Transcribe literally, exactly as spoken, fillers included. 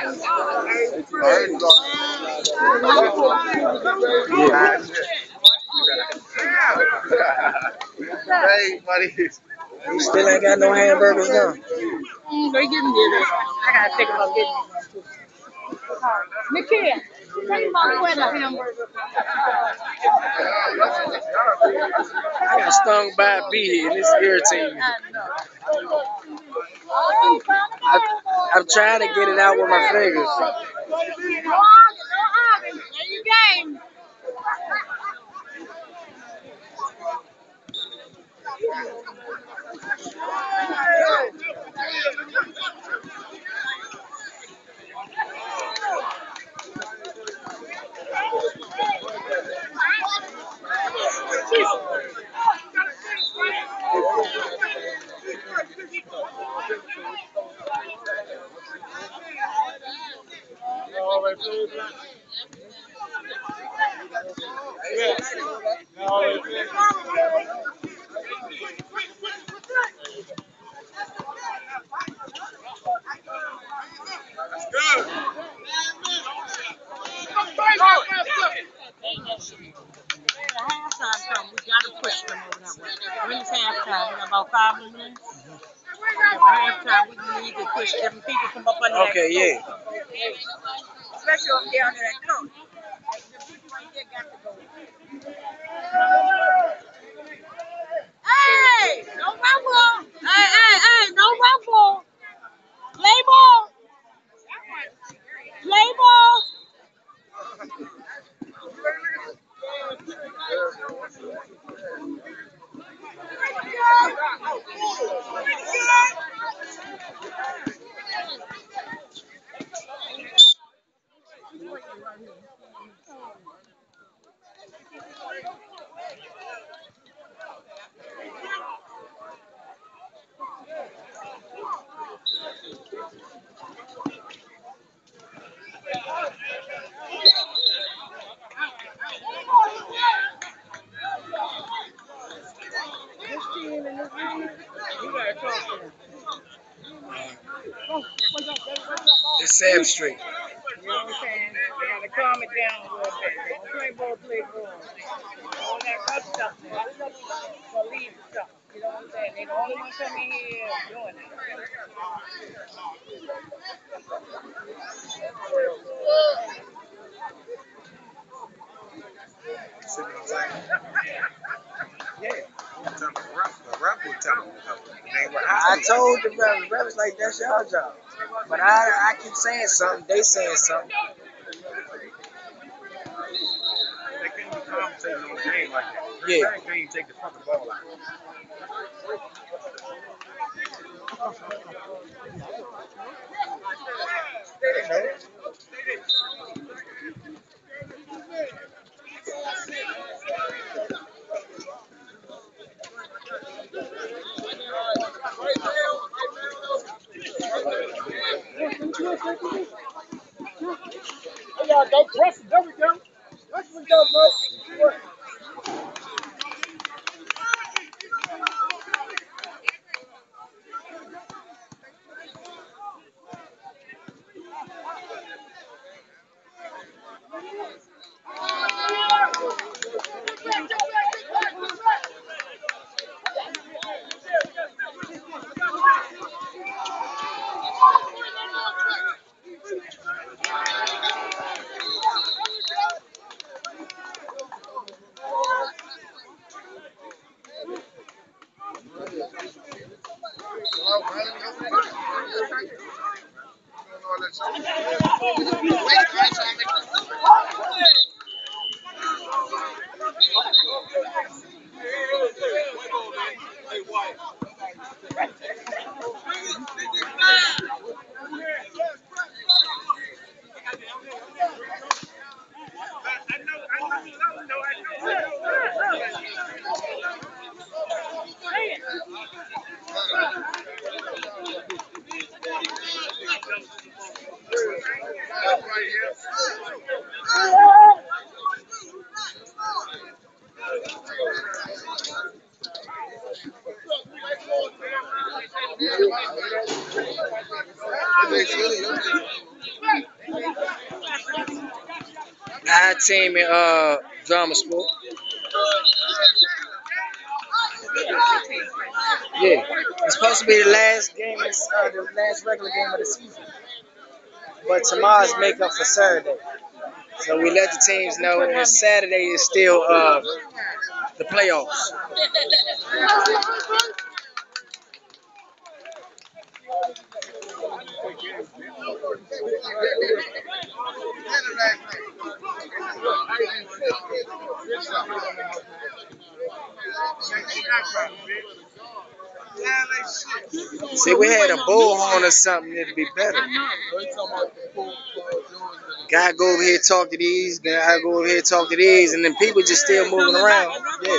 Yeah. Hey, buddy. You still ain't got no hamburgers now. Mm, they getting it. I gotta think about getting it. Nikia, tell your mom where the hamburger. I got stung by a bee here and it's irritating me. I, I'm trying to get it out with my fingers. No arguing, no arguing. Play your game. Halftime come, we gotta push them over that way. When it's halftime, in about five minutes. Halftime, we need to push different people from up under Okay, that yeah. coat. Especially up there under that coat. The people right there got to go. Hey! No rumble! Hey, hey, hey! No rumble! Play ball! Play ball! This team and this team, you gotta talk to them. It's Sam Street. You know what I'm saying? They gotta calm it down a little bit. They don't play ball, play ball. All that rough stuff, man. All that believe stuff. You know what I'm saying? They the only one coming here doing it. See what I'm saying? Yeah. I told the ref, the ref was like, that's your job. But I, I keep saying something, they saying something. They can't be commentating on the game like that. Yeah. They can't even take the fucking ball out. Y'all go press it. There we go. There we go, bud. got a team in uh drama school. Yeah, it's supposed to be the last game, of, uh, the last regular game of the season. But tomorrow's make up for Saturday. So we let the teams know that Saturday is still uh, the playoffs. See, we had a bullhorn or something, it'd be better. Guy go over here talk to these, guy go over here talk to these, and then people just still moving around. Yeah.